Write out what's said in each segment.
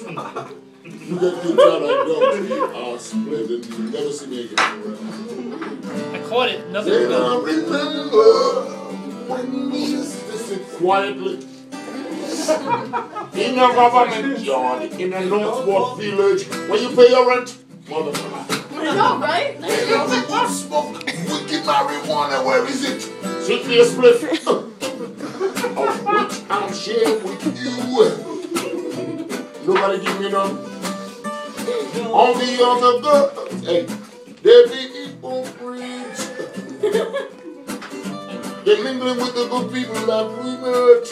You get kicked out like dogs. I'll split and you never see me again. I caught it. Nothing. Then I remember when we used to sit quietly in a government yard in a Northward village where you pay your rent. Motherfucker. I know, right? Hey, you smoke wicked marijuana. Where is it? Sit me a split. Of which I'm sharing with you. Nobody give me none. On the other girls, hey, they be hypocrites. They mingling with the good people that we met.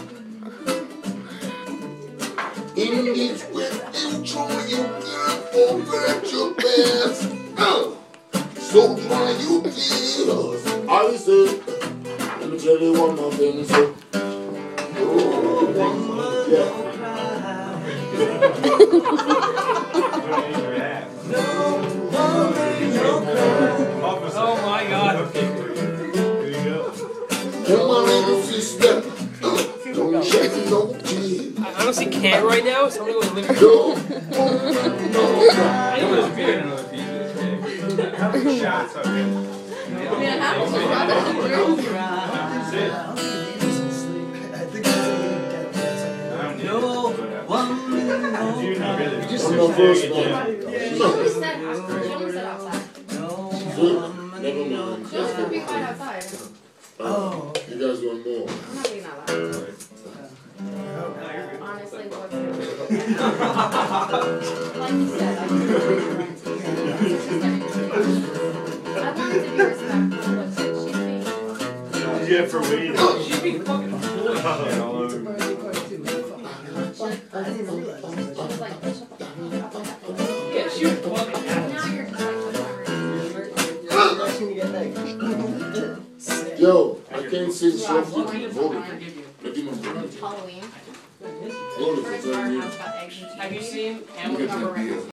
In this way, you try you can't forget your past. So try you tears. I say, let me tell you one more thing, so. Yeah. Oh my God. Come my little sister. Don't shed no tears. I honestly can't right now, so I'm gonna go to the living room. No. Shots are good. I mean, I have I'm the first one. She always said outside. Never mind. She always said be quiet outside. Oh. You guys want more? I'm not being that loud. Honestly, what's your like you said, I wanted to be respectful, but she's being... Yeah, for weed. She'd be fucking boy. All over. She's like, Yeah, she was fucking now you're just like, Yo, I can't say soft. Voting. Let me know. Halloween. Voting for 10 years. Have you seen Hamilton?